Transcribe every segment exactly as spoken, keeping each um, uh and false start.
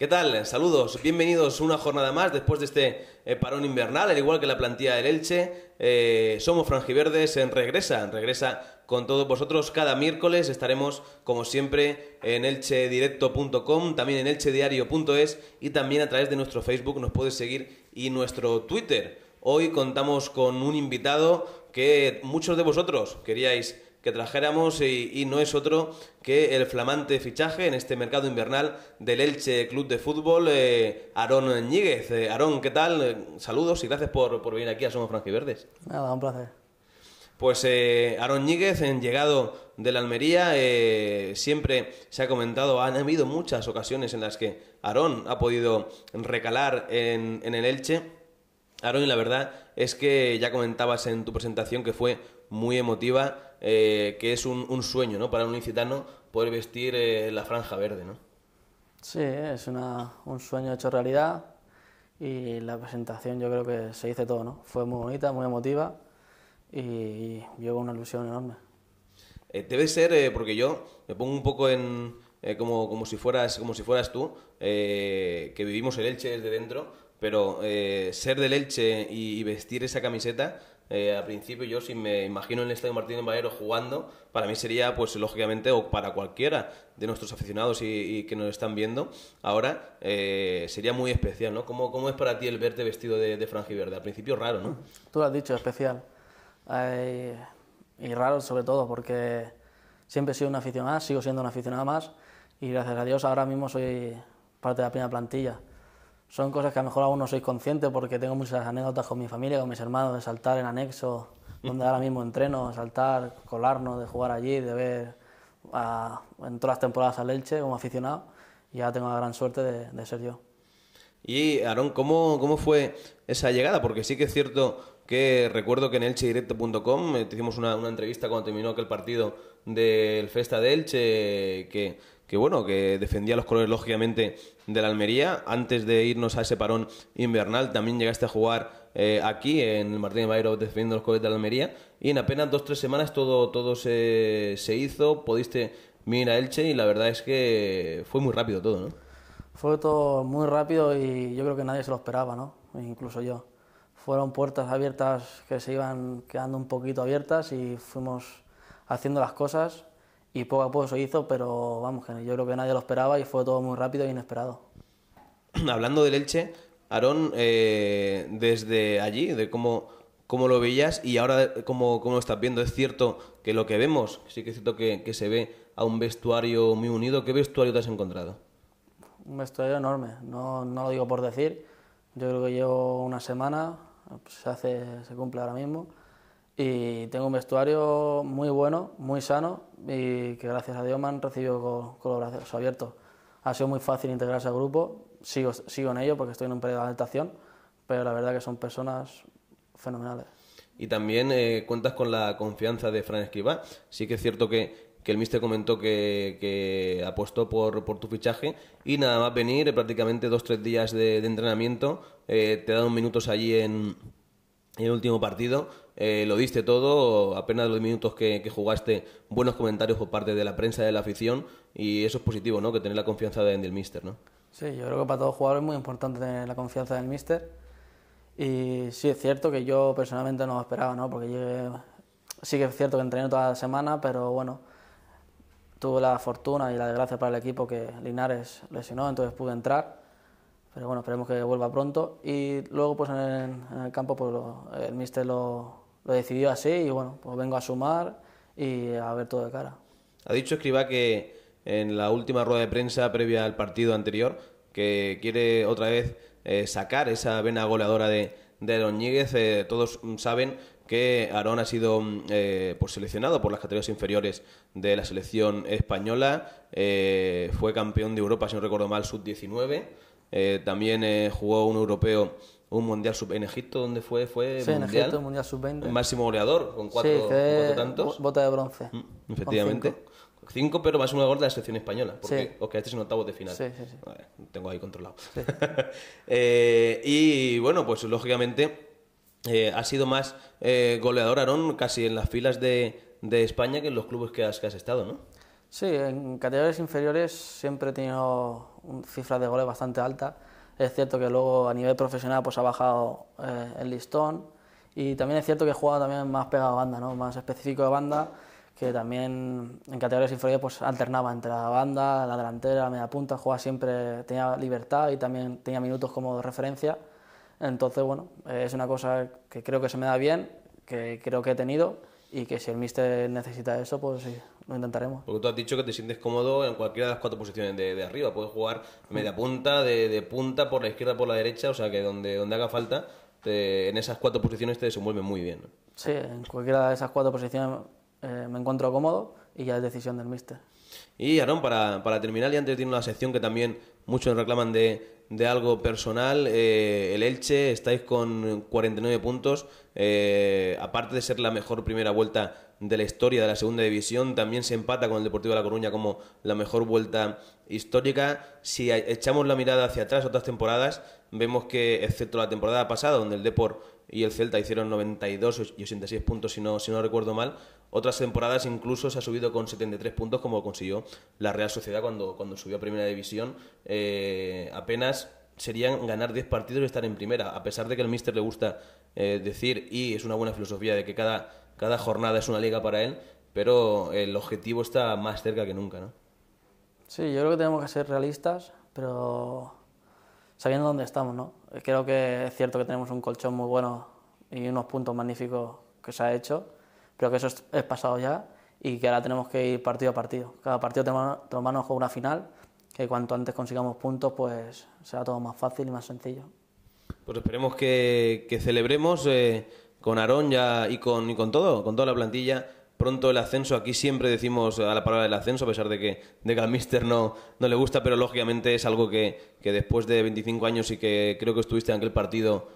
¿Qué tal? Saludos, bienvenidos una jornada más después de este eh, parón invernal, al igual que la plantilla del Elche. Eh, somos franjiverdes, en regresa, regresa con todos vosotros cada miércoles. Estaremos, como siempre, en elche directo punto com, también en elche diario punto es y también a través de nuestro Facebook nos puedes seguir y nuestro Twitter. Hoy contamos con un invitado que muchos de vosotros queríais que trajéramos y, y no es otro que el flamante fichaje en este mercado invernal del Elche Club de Fútbol, eh, Aarón Ñíguez. Eh, Aarón, ¿qué tal? Eh, saludos y gracias por, por venir aquí a Somos Franjiverdes. Nada, un placer. Pues eh, Aarón Ñíguez, en llegado de la Almería, eh, siempre se ha comentado, han habido muchas ocasiones en las que Aarón ha podido recalar en, en el Elche. Aarón, y la verdad es que ya comentabas en tu presentación que fue muy emotiva, eh, que es un, un sueño, ¿no?, para un ilicitano poder vestir eh, la franja verde, ¿no? Sí, es una, un sueño hecho realidad y la presentación yo creo que se dice todo, ¿no? Fue muy bonita, muy emotiva y llevo una ilusión enorme. Eh, debe ser, eh, porque yo me pongo un poco en eh, como, como, si fueras, como si fueras tú, eh, que vivimos el Elche desde dentro, pero eh, ser del Elche y, y vestir esa camiseta, eh, al principio yo, si me imagino en el Estadio Martínez Valero jugando, para mí sería, pues lógicamente, o para cualquiera de nuestros aficionados y, y que nos están viendo ahora, eh, sería muy especial, ¿no? ¿Cómo, cómo es para ti el verte vestido de, de franjiverde? Al principio raro, ¿no? Tú lo has dicho, especial. Eh, y raro sobre todo porque siempre he sido un aficionado, sigo siendo un aficionado más y gracias a Dios ahora mismo soy parte de la primera plantilla. Son cosas que a lo mejor aún no soy consciente porque tengo muchas anécdotas con mi familia, con mis hermanos, de saltar en anexo, donde ahora mismo entreno, saltar, colarnos, de jugar allí, de ver a, en todas las temporadas al Elche como aficionado y ahora tengo la gran suerte de, de ser yo. Y Aarón, ¿cómo, ¿cómo fue esa llegada? Porque sí que es cierto que recuerdo que en elche directo punto com eh, te hicimos una, una entrevista cuando terminó aquel partido del Festa de Elche, que, que bueno, que defendía los colores lógicamente de la Almería. Antes de irnos a ese parón invernal también llegaste a jugar eh, aquí en el Martínez Valero defendiendo los colores de la Almería y en apenas dos o tres semanas todo, todo se, se hizo, pudiste venir a Elche y la verdad es que fue muy rápido todo, ¿no? Fue todo muy rápido y yo creo que nadie se lo esperaba, ¿no? Incluso yo. Fueron puertas abiertas que se iban quedando un poquito abiertas y fuimos haciendo las cosas y poco a poco se hizo, pero vamos, que yo creo que nadie lo esperaba y fue todo muy rápido e inesperado. Hablando del Elche, Aarón, eh, desde allí, de cómo, cómo lo veías y ahora cómo, cómo lo estás viendo, es cierto que lo que vemos, sí que es cierto que, que se ve a un vestuario muy unido. ¿Qué vestuario te has encontrado? Un vestuario enorme, no, no lo digo por decir, yo creo que llevo una semana, se hace, se cumple ahora mismo, y tengo un vestuario muy bueno, muy sano, y que gracias a Dios me han recibido con, con los brazos abiertos. Ha sido muy fácil integrarse al grupo, sigo, sigo en ello porque estoy en un periodo de adaptación, pero la verdad que son personas fenomenales. Y también eh, cuentas con la confianza de Fran Escribá. Sí que es cierto que que el míster comentó que, que apostó por, por tu fichaje y nada más venir, eh, prácticamente dos o tres días de, de entrenamiento, eh, te dado minutos allí en, en el último partido, eh, lo diste todo, apenas los minutos que, que jugaste, buenos comentarios por parte de la prensa, de la afición, y eso es positivo, ¿no?, que tener la confianza de, del míster, ¿no? Sí, yo creo que para todo jugador es muy importante tener la confianza del míster y sí es cierto que yo personalmente no lo esperaba, ¿no?, porque llegué, sí que es cierto que entrené toda la semana, pero bueno, tuve la fortuna y la desgracia para el equipo que Linares lesionó, entonces pude entrar, pero bueno, esperemos que vuelva pronto. Y luego pues en el, en el campo pues lo, el míster lo, lo decidió así y bueno, pues vengo a sumar y a ver todo de cara. Ha dicho Escribá que en la última rueda de prensa previa al partido anterior que quiere otra vez eh, sacar esa vena goleadora de, de Aarón Ñíguez. Eh, todos saben que Aarón ha sido eh, pues seleccionado por las categorías inferiores de la selección española, eh, fue campeón de Europa, si no recuerdo mal, sub diecinueve, eh, también eh, jugó un europeo, un mundial sub en Egipto, ¿dónde fue? Fue sí, mundial, en Egipto, mundial sub veinte. Máximo goleador, con cuatro, sí, con cuatro tantos. Bota de bronce. Mm, efectivamente. Cinco. cinco, pero máximo goleador de la selección española, porque sí. os quedasteis en octavos de final. Sí, sí, sí. Vale, tengo ahí controlado. Sí. eh, y bueno, pues lógicamente Eh, ha sido más eh, goleador, Aarón, casi en las filas de, de España que en los clubes que has, que has estado, ¿no? Sí, en categorías inferiores siempre he tenido un- cifras de goles bastante altas. Es cierto que luego a nivel profesional pues ha bajado eh, el listón y también es cierto que he jugado también más pegado a banda, ¿no? Más específico de banda, que también en categorías inferiores pues alternaba entre la banda, la delantera, la media punta, jugaba siempre, tenía libertad y también tenía minutos como de referencia. Entonces, bueno, eh, es una cosa que creo que se me da bien, que creo que he tenido y que si el míster necesita eso, pues sí, lo intentaremos. Porque tú has dicho que te sientes cómodo en cualquiera de las cuatro posiciones de, de arriba. Puedes jugar media punta, de, de punta, por la izquierda, por la derecha, o sea que donde, donde haga falta, te- en esas cuatro posiciones te desenvuelve muy bien, ¿no? Sí, en cualquiera de esas cuatro posiciones eh, me encuentro cómodo y ya es decisión del míster. Y Aarón, para, para terminar, y antes de ir a una sección que también muchos reclaman de, de algo personal, eh, el Elche, estáis con cuarenta y nueve puntos, eh, aparte de ser la mejor primera vuelta de la historia de la segunda división, también se empata con el Deportivo de La Coruña como la mejor vuelta histórica. Si a- echamos la mirada hacia atrás, otras temporadas, vemos que, excepto la temporada pasada, donde el Depor y el Celta hicieron noventa y dos y ochenta y seis puntos, si no, si no recuerdo mal, otras temporadas incluso se ha subido con setenta y tres puntos, como consiguió la Real Sociedad cuando, cuando subió a Primera División. Eh, apenas serían ganar diez partidos y estar en Primera, a pesar de que al míster le gusta eh, decir, y es una buena filosofía, de que cada, cada jornada es una liga para él, pero el objetivo está más cerca que nunca, ¿no? Sí, yo creo que tenemos que ser realistas, pero sabiendo dónde estamos, ¿no? Creo que es cierto que tenemos un colchón muy bueno y unos puntos magníficos que se ha hecho, pero que eso es, es pasado ya y que ahora tenemos que ir partido a partido. Cada partido tenemos tomarnos con una final, que cuanto antes consigamos puntos, pues será todo más fácil y más sencillo. Pues esperemos que, que celebremos eh, con Aarón ya y con, y con todo, con toda la plantilla, pronto el ascenso. Aquí siempre decimos a la palabra del ascenso, a pesar de que, de que al míster no, no le gusta, pero lógicamente es algo que, que después de veinticinco años y que creo que estuviste en aquel partido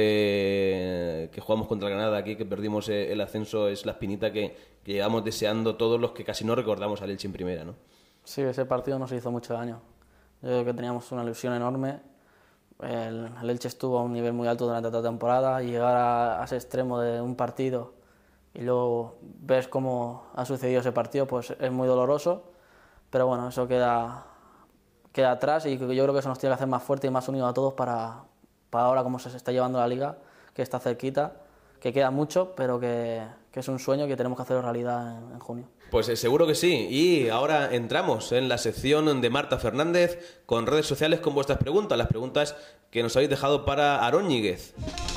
de que jugamos contra Granada aquí, que perdimos eh, el ascenso, es la espinita que, que llevamos deseando todos los que casi no recordamos al Elche en primera, ¿no? Sí, ese partido nos hizo mucho daño. Yo creo que teníamos una ilusión enorme. El, el Elche estuvo a un nivel muy alto durante toda la temporada y llegar a, a ese extremo de un partido y luego ves cómo ha sucedido ese partido, pues es muy doloroso. Pero bueno, eso queda, queda atrás y yo creo que eso nos tiene que hacer más fuerte y más unidos a todos para, para ahora cómo se está llevando la liga, que está cerquita, que queda mucho, pero que, que es un sueño que tenemos que hacer realidad en, en junio. Pues eh, seguro que sí. Y ahora entramos en la sección de Marta Fernández con redes sociales con vuestras preguntas, las preguntas que nos habéis dejado para Aarón Ñíguez.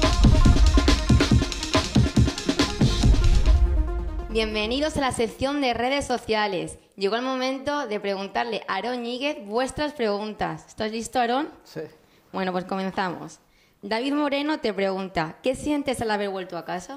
Bienvenidos a la sección de redes sociales. Llegó el momento de preguntarle a Aarón Ñíguez vuestras preguntas. ¿Estás listo, Aarón? Sí. Bueno, pues comenzamos. David Moreno te pregunta, ¿qué sientes al haber vuelto a casa?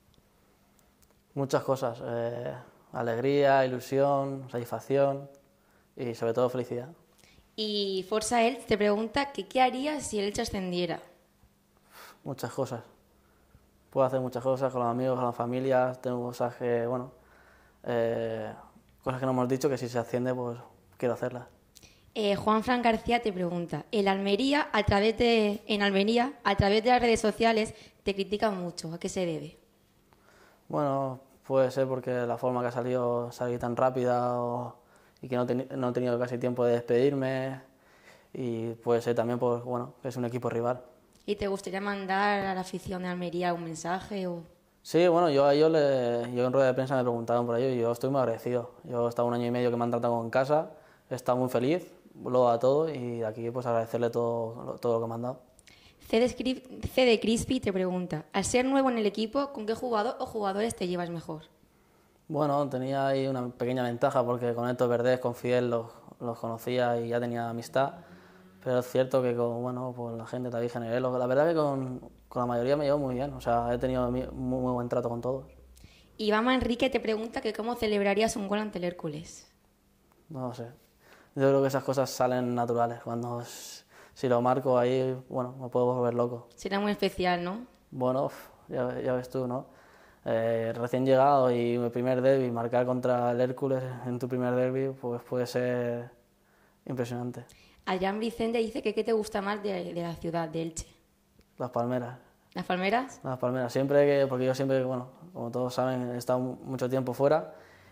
Muchas cosas. Eh, alegría, ilusión, satisfacción y sobre todo felicidad. Y Forza Elche te pregunta que qué harías si el Elche ascendiera. Muchas cosas. Puedo hacer muchas cosas con los amigos, con las familias. Tengo cosas que, bueno, eh, cosas que no hemos dicho que si se asciende, pues quiero hacerlas. Eh, Juan Fran García te pregunta, el Almería, a través de, en Almería, a través de las redes sociales, te critican mucho. ¿A qué se debe? Bueno, puede ser porque la forma que ha salido, salí tan rápida o, y que no, teni- no he tenido casi tiempo de despedirme. Y puede ser también, pues, bueno, que es un equipo rival. ¿Y te gustaría mandar a la afición de Almería un mensaje? O... Sí, bueno, yo a ellos, le, yo en rueda de prensa me preguntaron por ello y yo estoy muy agradecido. Yo he estado un año y medio que me han tratado en casa, he estado muy feliz, lo a todo y aquí pues agradecerle todo, todo lo que me han dado. C D Scrip- C D Crispy te pregunta, al ser nuevo en el equipo, ¿con qué jugador o jugadores te llevas mejor? Bueno, tenía ahí una pequeña ventaja porque con Héctor Verdés, con Fidel los, los conocía y ya tenía amistad. Pero es cierto que con bueno, pues la gente, David Generelo, la verdad que con, con la mayoría me llevo muy bien, o sea, he tenido muy, muy buen trato con todos. Iván Enrique te pregunta que cómo celebrarías un gol ante el Hércules. No lo sé, yo creo que esas cosas salen naturales, cuando s- si lo marco ahí, bueno, me puedo volver loco. Será muy especial, ¿no? Bueno, uf, ya, ya ves tú, ¿no? Eh, recién llegado y mi primer derbi, marcar contra el Hércules en tu primer derbi, pues puede ser impresionante. Adrián Vicente dice que qué te gusta más de, de la ciudad de Elche. Las palmeras. ¿Las palmeras? Las palmeras, siempre que, porque yo siempre, bueno, como todos saben, he estado mu- mucho tiempo fuera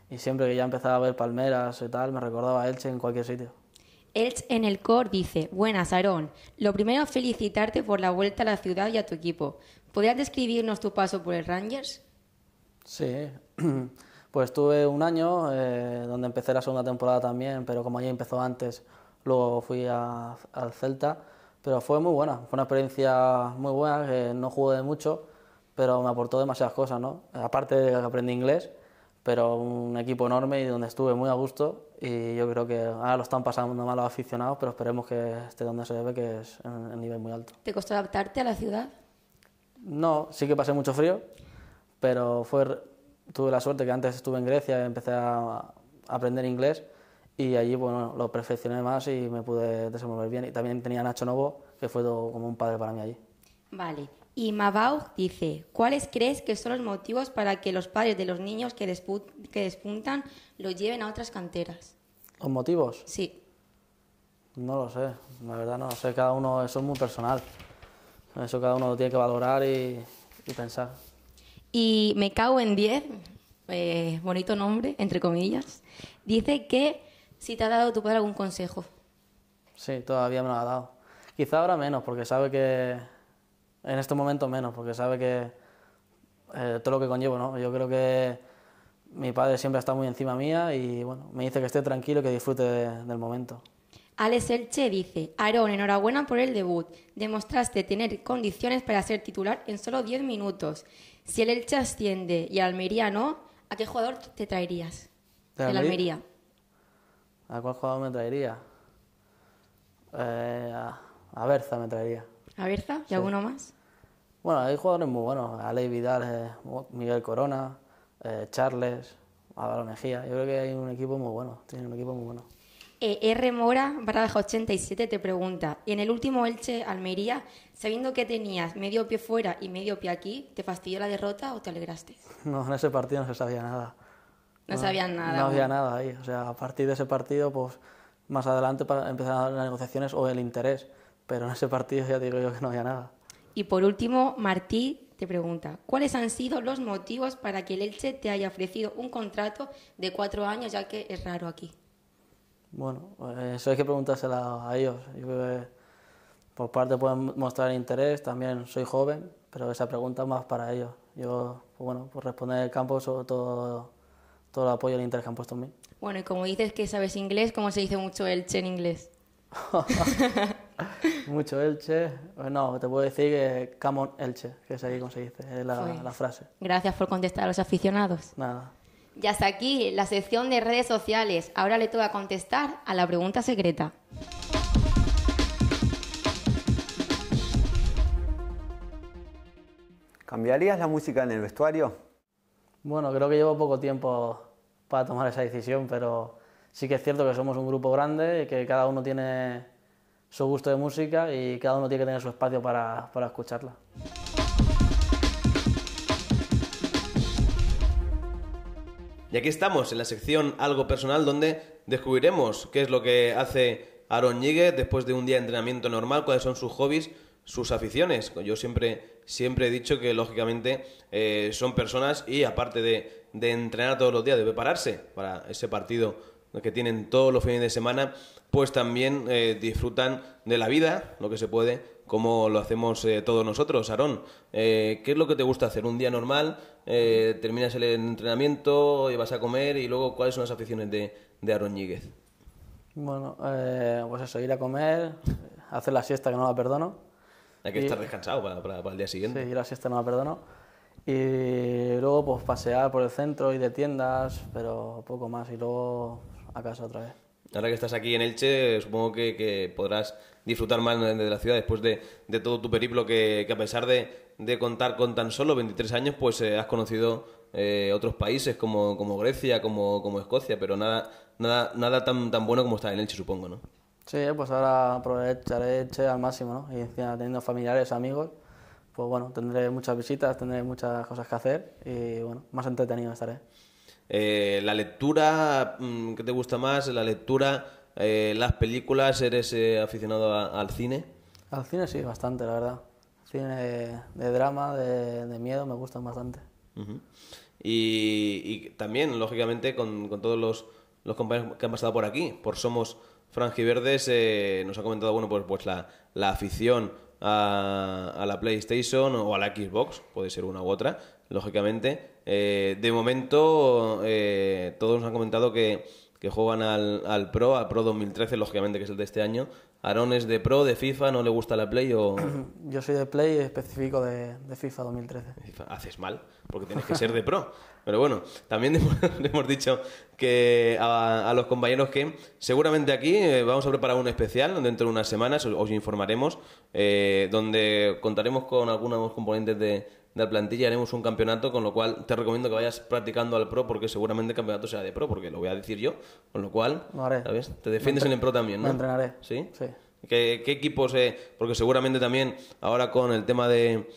y siempre que ya empezaba a ver palmeras y tal, me recordaba a Elche en cualquier sitio. Elche en el Cor dice, buenas, Aarón. Lo primero, felicitarte por la vuelta a la ciudad y a tu equipo. ¿Podrías describirnos tu paso por el Rangers? Sí, pues tuve un año eh, donde empecé la segunda temporada también, pero como allí empezó antes, luego fui a- al Celta, pero fue muy buena, fue una experiencia muy buena, que no jugué mucho, pero me aportó demasiadas cosas, ¿no? Aparte de que aprendí inglés, pero un equipo enorme y donde estuve muy a gusto, y yo creo que ahora lo están pasando mal los aficionados, pero esperemos que esté donde se debe, que es en en nivel muy alto. ¿Te costó adaptarte a la ciudad? No, sí que pasé mucho frío, pero fue, tuve la suerte que antes estuve en Grecia y empecé a, a aprender inglés y allí bueno, lo perfeccioné más y me pude desenvolver bien. Y también tenía a Nacho Novo, que fue todo como un padre para mí allí. Vale. Y Mabau dice, ¿cuáles crees que son los motivos para que los padres de los niños que, despu- que despuntan los lleven a otras canteras? ¿Los motivos? Sí. No lo sé, la verdad no lo sé, cada uno, eso es muy personal. Eso cada uno lo tiene que valorar y, y pensar. Y Me Cago en diez, eh, bonito nombre, entre comillas, dice que si te ha dado tu padre algún consejo. Sí, todavía me lo ha dado. Quizá ahora menos, porque sabe que... En este momento menos, porque sabe que... eh, todo lo que conllevo, ¿no? Yo creo que mi padre siempre está muy encima mía y, bueno, me dice que esté tranquilo y que disfrute de- del momento. Alex Elche dice, Aarón, enhorabuena por el debut. Demostraste tener condiciones para ser titular en solo diez minutos. Si el Elche asciende y el Almería no, ¿a qué jugador te traerías? ¿De El Almería? Almería. ¿A cuál jugador me traería? Eh, a, a Berza me traería. ¿A Berza? ¿Y alguno más? Bueno, hay jugadores muy buenos. Aleix Vidal, eh, Miguel Corona, eh, Charles, Álvaro Mejía. Yo creo que hay un equipo muy bueno. Tiene un equipo muy bueno. Eh, R. Mora, barra baja ochenta y siete, te pregunta, en el último Elche-Almería, sabiendo que tenías medio pie fuera y medio pie aquí, ¿te fastidió la derrota o te alegraste? No, en ese partido no se sabía nada. No sabían nada. No había aún. nada ahí. O sea, a partir de ese partido, pues más adelante para empezar las negociaciones o el interés. Pero en ese partido ya te digo yo que no había nada. Y por último, Martí te pregunta, ¿cuáles han sido los motivos para que el Elche te haya ofrecido un contrato de cuatro años, ya que es raro aquí? Bueno, pues eso hay que preguntárselo a ellos. Yo creo que por parte pueden mostrar interés, también soy joven, pero esa pregunta es más para ellos. Yo, pues bueno, por responder el campo, sobre todo, todo el apoyo y el interés que han puesto en mí. Bueno, y como dices que sabes inglés, ¿cómo se dice mucho Elche en inglés? Mucho Elche. Pues no, te puedo decir que come on Elche, que es ahí como se dice, es la, Pues, la frase. Gracias por contestar a los aficionados. Nada. Y hasta aquí la sección de redes sociales. Ahora le toca contestar a la pregunta secreta. ¿Cambiarías la música en el vestuario? Bueno, creo que llevo poco tiempo para tomar esa decisión, pero sí que es cierto que somos un grupo grande y que cada uno tiene su gusto de música y cada uno tiene que tener su espacio para, para escucharla. Y aquí estamos, en la sección Algo Personal, donde descubriremos qué es lo que hace Aarón Ñíguez después de un día de entrenamiento normal, cuáles son sus hobbies, sus aficiones. Yo siempre, siempre he dicho que, lógicamente, eh, son personas y, aparte de, de entrenar todos los días, de prepararse para ese partido que tienen todos los fines de semana, pues también eh, disfrutan de la vida, lo que se puede, como lo hacemos eh, todos nosotros. Aarón, eh, ¿qué es lo que te gusta hacer? ¿Un día normal? Eh, ¿Terminas el entrenamiento y vas a comer? Y luego, ¿cuáles son las aficiones de, de Aarón Ñíguez? Bueno, eh, pues eso, ir a comer, hacer la siesta que no la perdono. Hay que Y- estar descansado para, para, para el día Sí, siguiente. ir a la siesta no la perdono. Y luego pues pasear por el centro, ir de tiendas, pero poco más. Y luego a casa otra vez. Ahora que estás aquí en Elche, supongo que, que podrás disfrutar más de de la ciudad después de, de todo tu periplo, que, que a pesar de, de contar con tan solo veintitrés años, pues eh, has conocido eh, otros países como, como Grecia, como, como Escocia, pero nada nada nada tan, tan bueno como estar en Elche, supongo, ¿no? Sí, pues ahora aprovecharé Elche al máximo, ¿no? Y encima teniendo familiares, amigos, pues bueno, tendré muchas visitas, tendré muchas cosas que hacer y bueno, más entretenido estaré. Eh, la lectura, mm, ¿qué te gusta más? La lectura, eh, las películas, ¿eres eh, aficionado a- al cine? Al cine sí, bastante, la verdad. Cine de, de drama, de, de miedo, me gustan bastante. Uh-huh. y, y también, lógicamente, con, con todos los, los compañeros que han pasado por aquí, por Somos Franjiverdes, eh, nos ha comentado, bueno, pues, pues la, la afición a, a la PlayStation o a la Xbox, puede ser una u otra, lógicamente. Eh, de momento, eh, todos nos han comentado que, que juegan al, al Pro, al Pro dos mil trece, lógicamente, que es el de este año. Aarón es de Pro, de FIFA, ¿no le gusta la Play o...? Yo soy de Play y específico de, de FIFA dos mil trece. Haces mal, porque tienes que ser de Pro. Pero bueno, también le hemos dicho que a, a los compañeros que seguramente aquí eh, vamos a preparar un especial dentro de unas semanas, os, os informaremos, eh, donde contaremos con algunos componentes de, de la plantilla y haremos un campeonato, con lo cual te recomiendo que vayas practicando al Pro, porque seguramente el campeonato será de Pro, porque lo voy a decir yo, con lo cual, Lo haré. ¿sabes? Te defiendes en el Pro también, ¿no? Me entrenaré. ¿Sí? Sí. ¿Qué, qué equipos? Eh? Porque seguramente también ahora con el tema de,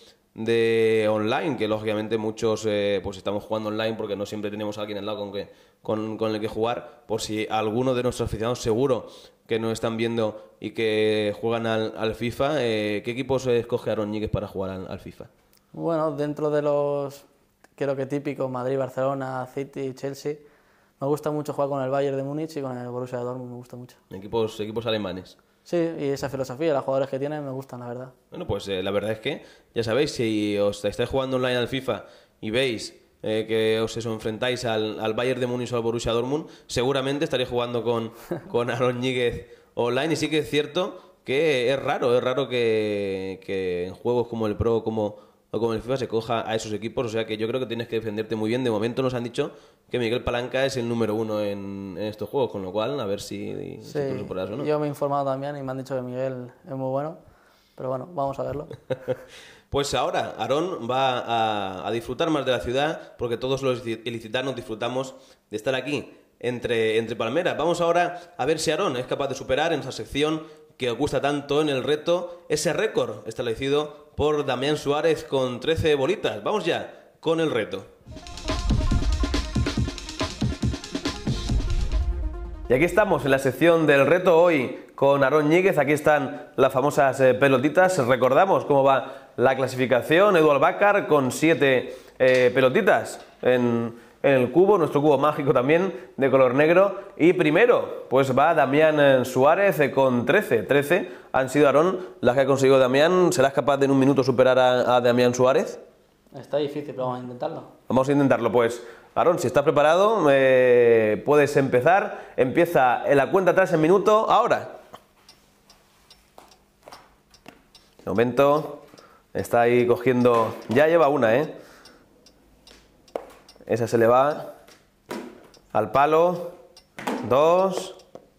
de online, que lógicamente muchos eh, pues estamos jugando online porque no siempre tenemos a alguien al lado con, que, con, con el que jugar, por si alguno de nuestros aficionados seguro que nos están viendo y que juegan al, al FIFA, eh, ¿qué equipos escoge Aarón Ñíguez para jugar al, al FIFA? Bueno, dentro de los, creo que típicos, Madrid, Barcelona, City, Chelsea, me gusta mucho jugar con el Bayern de Múnich y con el Borussia Dortmund, me gusta mucho. Equipos, equipos alemanes. Sí, y esa filosofía, los jugadores que tienen me gustan, la verdad. Bueno, pues eh, la verdad es que, ya sabéis, si os estáis jugando online al FIFA y veis eh, que os eso, enfrentáis al, al Bayern de Múnich o al Borussia Dortmund, seguramente estaréis jugando con, con Aarón Ñíguez online. Y sí que es cierto que es raro, es raro que, que en juegos como el Pro como, o como el FIFA se coja a esos equipos. O sea que yo creo que tienes que defenderte muy bien. De momento nos han dicho que Miguel Palanca es el número uno en, en estos juegos, con lo cual a ver si, Sí, si tú lo superas o no. yo me he informado también y me han dicho que Miguel es muy bueno, pero bueno, vamos a verlo. Pues ahora Aarón va a, a disfrutar más de la ciudad, porque todos los ilicitanos disfrutamos de estar aquí, entre, entre palmeras. Vamos ahora a ver si Aarón es capaz de superar en esa sección que os gusta tanto en el reto, ese récord establecido por Damián Suárez con trece bolitas. Vamos ya con el reto. Y aquí estamos en la sección del reto hoy con Aarón Ñíguez. Aquí están las famosas eh, pelotitas. Recordamos cómo va la clasificación. Edu Albácar con siete eh, pelotitas en, en el cubo, nuestro cubo mágico también de color negro. Y primero pues va Damián Suárez eh, con trece. trece han sido, Aarón, las que ha conseguido Damián. ¿Serás capaz de en un minuto superar a, a Damián Suárez? Está difícil, pero vamos a intentarlo. Vamos a intentarlo, pues. Aarón, si estás preparado, eh, puedes empezar. Empieza en la cuenta atrás en minuto, ahora. De momento, está ahí cogiendo... Ya lleva una, ¿eh? Esa se le va al palo. Dos.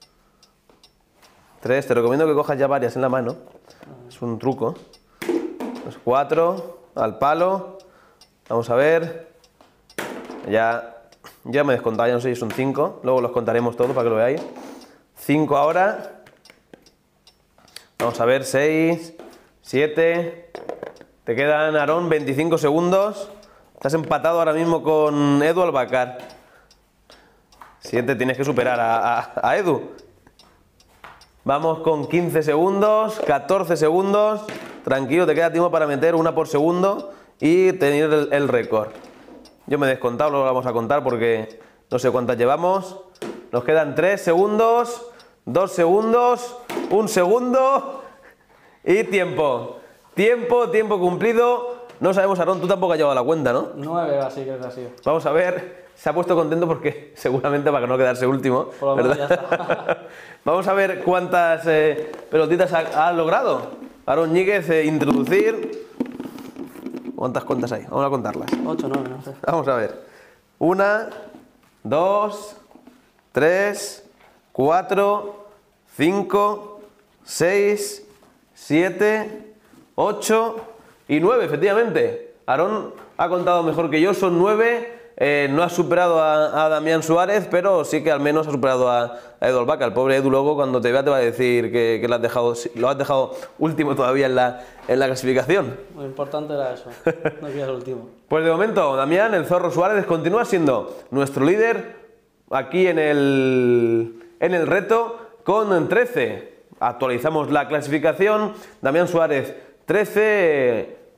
Tres. Te recomiendo que cojas ya varias en la mano. Es un truco. Pues cuatro. Al palo. Vamos a ver... Ya, ya me he descontado, ya no sé si son cinco. Luego los contaremos todos para que lo veáis. cinco ahora. Vamos a ver, seis, siete. Te quedan, Aarón, veinticinco segundos. Estás empatado ahora mismo con Edu Albácar. siete, tienes que superar a, a, a Edu. Vamos con quince segundos, catorce segundos. Tranquilo, te queda tiempo para meter una por segundo y tener el, el récord. Yo me he descontado, luego lo vamos a contar porque no sé cuántas llevamos. Nos quedan tres segundos, dos segundos, un segundo y tiempo. Tiempo, tiempo cumplido. No sabemos, Aarón, tú tampoco has llevado la cuenta, ¿no? Nueve, así creo que ha sido. Vamos a ver, se ha puesto contento porque seguramente para que no quedarse último, Por lo menos ¿verdad? ya está. Vamos a ver cuántas eh, pelotitas ha, ha logrado Aarón Ñíguez eh, introducir. ¿Cuántas cuentas hay? Vamos a contarlas. Ocho, nueve, no sé. Vamos a ver. Una, dos, tres, cuatro, cinco, seis, siete, ocho y nueve, efectivamente. Aarón ha contado mejor que yo, son nueve. Eh, no ha superado a, a Damián Suárez, pero sí que al menos ha superado a, a Edu Albácar. El pobre Edu luego cuando te vea te va a decir que, que lo, has dejado, lo has dejado último todavía en la, en la clasificación. Lo importante era eso, no quieras el último. Pues de momento, Damián, el Zorro Suárez, continúa siendo nuestro líder aquí en el, en el reto con trece. Actualizamos la clasificación. Damián Suárez, trece.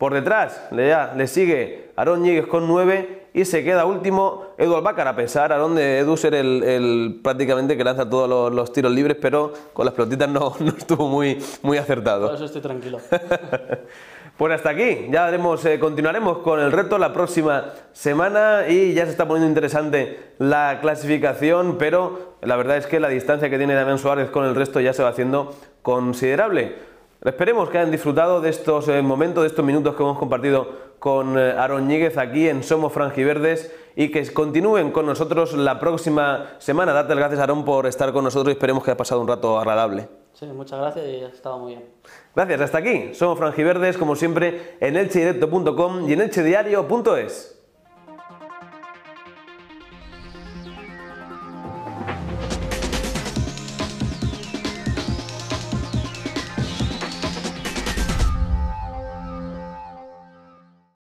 Por detrás le, ya, le sigue Aarón Ñíguez con nueve y se queda último Edu Albácar, a pesar, Aarón, de Edu ser el, el prácticamente que lanza todos los, los tiros libres, pero con las pelotitas no, no estuvo muy, muy acertado. Por eso estoy tranquilo. Pues hasta aquí, ya haremos, eh, continuaremos con el reto la próxima semana y ya se está poniendo interesante la clasificación, pero la verdad es que la distancia que tiene Damián Suárez con el resto ya se va haciendo considerable. Esperemos que hayan disfrutado de estos eh, momentos, de estos minutos que hemos compartido con eh, Aarón Ñíguez aquí en Somos Franjiverdes y que continúen con nosotros la próxima semana. Date las gracias, Aarón, por estar con nosotros y esperemos que haya pasado un rato agradable. Sí, muchas gracias y ha estado muy bien. Gracias, hasta aquí. Somos Franjiverdes, como siempre, en elche directo punto com y en elche diario punto es.